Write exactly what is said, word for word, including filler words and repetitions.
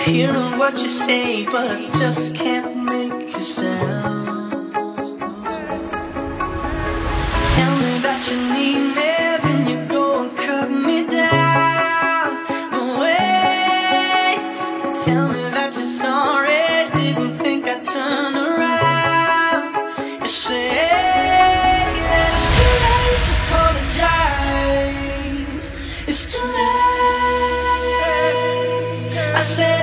hearing what you say, but I just can't make a sound. Tell me that you need me, then you go and cut me down. But wait, tell me that you're sorry, didn't think I'd turn around. You say that it's too late to apologize. It's too late. I said